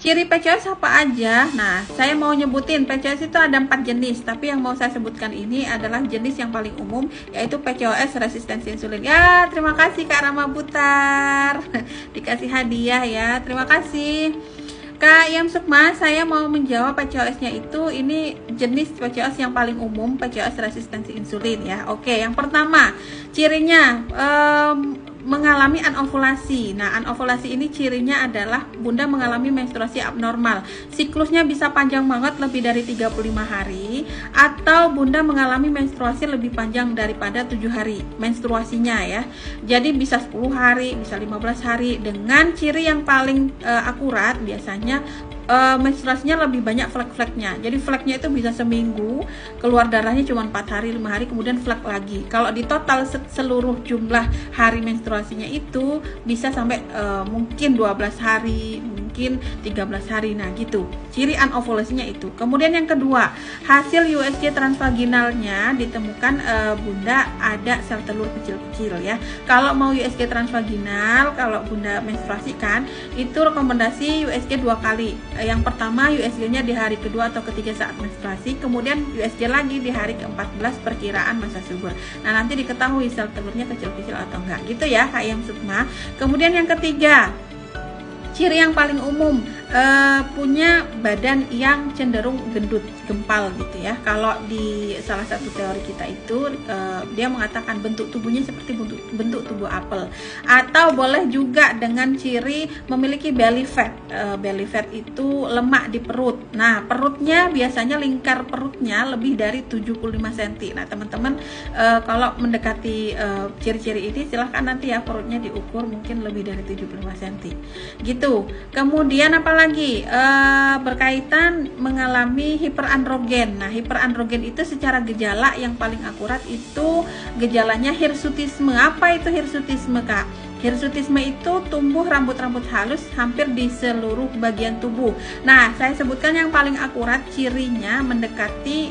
Ciri PCOS apa aja? Nah, saya mau nyebutin PCOS itu ada 4 jenis, tapi yang mau saya sebutkan ini adalah jenis yang paling umum, yaitu PCOS resistensi insulin. Ya, terima kasih Kak Rama Butar. Dikasih hadiah ya. Terima kasih. Kak Yam Sukma, saya mau menjawab PCOS-nya itu, ini jenis PCOS yang paling umum, PCOS resistensi insulin ya. Oke, yang pertama, cirinya mengalami anovulasi. Nah, anovulasi ini cirinya adalah bunda mengalami menstruasi abnormal. Siklusnya bisa panjang banget, lebih dari 35 hari, atau bunda mengalami menstruasi lebih panjang daripada 7 hari menstruasinya ya. Jadi bisa 10 hari, bisa 15 hari, dengan ciri yang paling akurat biasanya menstruasinya lebih banyak flek-fleknya. Jadi fleknya itu bisa seminggu, keluar darahnya cuma 4 hari, 5 hari, kemudian flek lagi. Kalau di total seluruh jumlah hari menstruasinya itu bisa sampai mungkin 12 hari, mungkin 13 hari. Nah gitu, ciri anovulasinya itu. Kemudian yang kedua, hasil USG transvaginalnya ditemukan bunda ada sel telur kecil-kecil ya. Kalau mau USG transvaginal, kalau bunda menstruasi kan, itu rekomendasi USG 2 kali. Yang pertama USG-nya di hari kedua atau ketiga saat menstruasi, kemudian USG lagi di hari ke-14 perkiraan masa subur. Nah, nanti diketahui sel telurnya kecil-kecil atau enggak. Gitu ya, Kak Yam Sukma. Kemudian yang ketiga, ciri yang paling umum, punya badan yang cenderung gendut, gempal gitu ya. Kalau di salah satu teori kita itu dia mengatakan bentuk tubuhnya seperti bentuk tubuh apel, atau boleh juga dengan ciri memiliki belly fat. Belly fat itu lemak di perut. Nah, perutnya biasanya lingkar perutnya lebih dari 75 cm. Nah, teman-teman kalau mendekati ciri-ciri ini silahkan nanti ya perutnya diukur, mungkin lebih dari 75 cm gitu. Kemudian apalagi berkaitan mengalami hiperandrogen. Nah, hiperandrogen itu secara gejala yang paling akurat itu gejalanya hirsutisme. Apa itu hirsutisme, Kak? Hirsutisme itu tumbuh rambut-rambut halus hampir di seluruh bagian tubuh. Nah, saya sebutkan yang paling akurat cirinya mendekati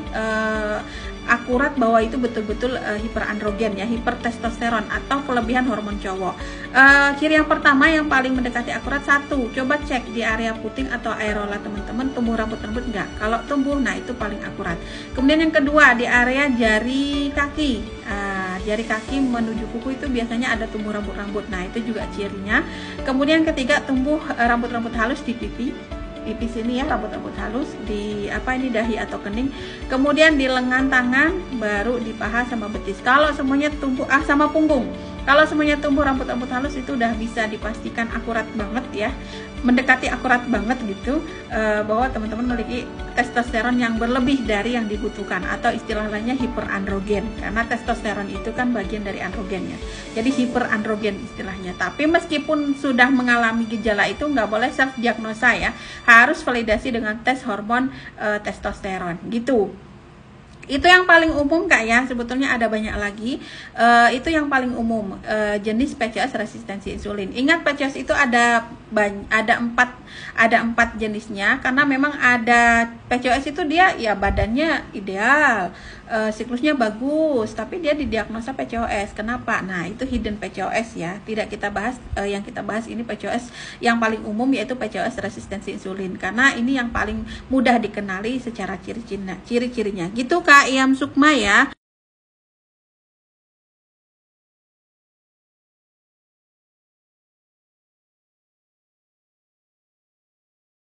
akurat bahwa itu betul-betul hiperandrogen ya, hipertestosteron atau kelebihan hormon cowok. Ciri yang pertama yang paling mendekati akurat, satu, coba cek di area puting atau areola teman-teman, tumbuh rambut-rambut enggak? Kalau tumbuh, nah itu paling akurat. Kemudian yang kedua, di area jari kaki. Jari kaki menuju kuku itu biasanya ada tumbuh rambut-rambut. Nah, itu juga cirinya. Kemudian ketiga, tumbuh rambut-rambut halus di pipi sini ya, rambut-rambut halus di dahi atau kening. Kemudian di lengan tangan, baru di paha sama betis. Kalau semuanya tumbuh sama punggung. Kalau semuanya tumbuh rambut-rambut halus itu udah bisa dipastikan akurat banget ya, mendekati akurat banget gitu, bahwa teman-teman memiliki testosteron yang berlebih dari yang dibutuhkan, atau istilah lainnya hiperandrogen, karena testosteron itu kan bagian dari androgennya. Jadi hiperandrogen istilahnya. Tapi meskipun sudah mengalami gejala itu, nggak boleh self diagnosa ya, harus validasi dengan tes hormon testosteron gitu. Itu yang paling umum, Kak ya. Sebetulnya ada banyak lagi. Itu yang paling umum, jenis PCOS resistensi insulin. Ingat, PCOS itu ada empat jenisnya, karena memang ada PCOS itu dia ya badannya ideal, siklusnya bagus, tapi dia didiagnosa PCOS. Kenapa? Nah, itu hidden PCOS ya. Tidak kita bahas, yang kita bahas ini PCOS yang paling umum, yaitu PCOS resistensi insulin, karena ini yang paling mudah dikenali secara ciri-cirinya gitu, Kak Yam Sukma ya.